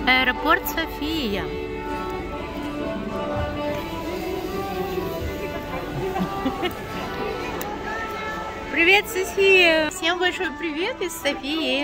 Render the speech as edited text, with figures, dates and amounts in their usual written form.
Аэропорт София. Привет, София! Всем большой привет из Софии.